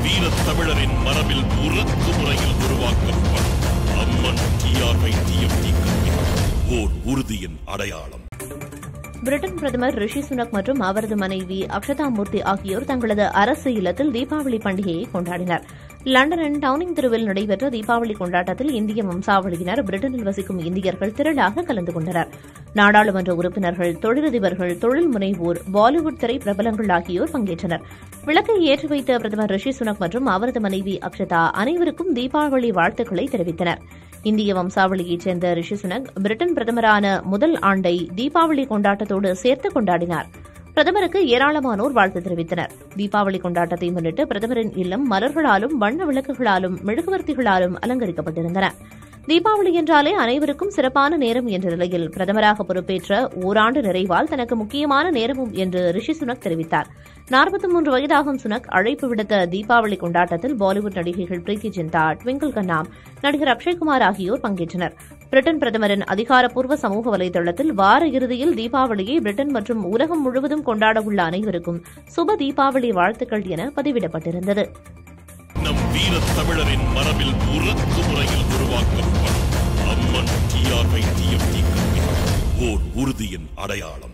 வீரத் தமிழரின் மரபில் உருக்கு முறையில் உருவாக்கப்படும் அம்மன் TRY-TFT கல்வி ஓர் உறுதியின் அடையாளம். பிரிட்டன் பிரதமர் ரிஷி சுனக் மற்றும் அவரது மனைவி அக்ஷதா மூர்த்தி ஆகியோர் தங்களது அரசு இல்லத்தில் தீபாவளி பண்டிகையை கொண்டாடினர். லண்டனின் டவுனிங் தெருவில் நடைபெற்ற தீபாவளி கொண்டாட்டத்தில் இந்திய வம்சாவளியினர், பிரிட்டனில் வசிக்கும் இந்தியர்கள் திரளாக கலந்து கொண்டனர். நாடாளுமன்ற உறுப்பினர்கள், தொழிலதிபர்கள், தொழில் முனைவோர், பாலிவுட் திரை பிரபலங்கள் ஆகியோர் பங்கேற்றனர். விளக்கை ஏற்றி வைத்த பிரதமர் ரிஷி சுனக் மற்றும் அவரது மனைவி அக்ஷதா அனைவருக்கும் தீபாவளி வாழ்த்துக்களை தெரிவித்தனர். இந்திய வம்சாவளியைச் சேர்ந்த ரிஷி சுனக் பிரிட்டன் பிரதமரான முதல் ஆண்டை தீபாவளி கொண்டாட்டத்தோடு சேர்த்து கொண்டாடினார். பிரதமருக்கு ஏராளமானோர் வாழ்த்து தெரிவித்தனர். தீபாவளி கொண்டாட்டத்தை முன்னிட்டு பிரதமரின் இல்லம் மலர்களாலும், வண்ண விளக்குகளாலும், மெழுகுவர்த்திகளாலும் அலங்கரிக்கப்பட்டிருந்தன. தீபாவளி என்றாலே அனைவருக்கும் சிறப்பான நேரம் என்ற நிலையில் பிரதமராக பொறுப்பேற்ற ஓராண்டு நிறைவால் தனக்கு முக்கியமான நேரமும் என்று ரிஷி சுனக் தெரிவித்தார். 43 வயதாகும் சுனக் அழைப்பு விடுத்த தீபாவளி கொண்டாட்டத்தில் பாலிவுட் நடிகைகள் பிரீத்தி ஜிந்தா, ட்விங்கிள் கண்ணாம், நடிகர் அக்ஷய்குமார் ஆகியோர் பங்கேற்றனர். பிரிட்டன் பிரதமரின் அதிகாரப்பூர்வ சமூக வலைதளத்தில் வார இறுதியில் தீபாவளியை பிரிட்டன் மற்றும் உலகம் முழுவதும் கொண்டாடவுள்ள அனைவருக்கும் சுப தீபாவளி வாழ்த்துக்கள் என பதிவிடப்பட்டிருந்தது. நம் வீரத் தமிழரின் மரபில் உருக்கு முறையில் உருவாக்கப்படும் அம்மன் TRY-TFT கல்வி ஓர் உறுதியின் அடையாளம்.